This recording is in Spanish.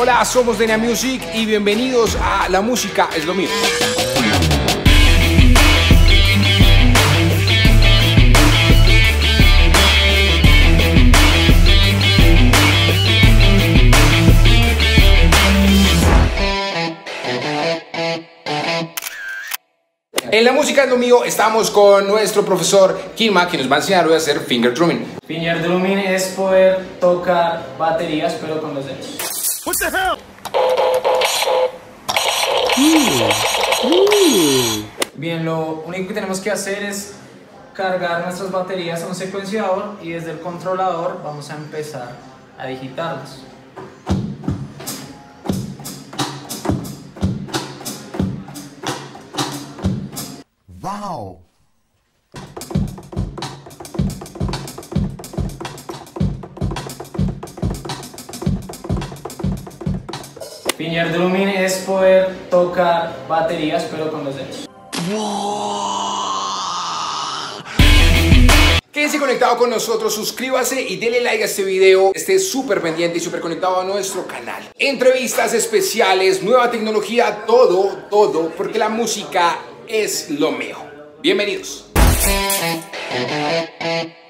Hola, somos Denia Music y bienvenidos a La Música es lo mío. En La Música es lo mío estamos con nuestro profesor Kilma, que nos va a enseñar hoy a hacer finger drumming. Finger drumming es poder tocar baterías pero con los dedos. What the hell? Bien, lo único que tenemos que hacer es cargar nuestras baterías a un secuenciador y desde el controlador vamos a empezar a digitarlas. Wow. Finger drumming es poder tocar baterías pero con los dedos. Quédense conectado con nosotros, suscríbase y denle like a este video. Esté súper pendiente y súper conectado a nuestro canal. Entrevistas especiales, nueva tecnología, todo, porque la música es lo mío. Bienvenidos.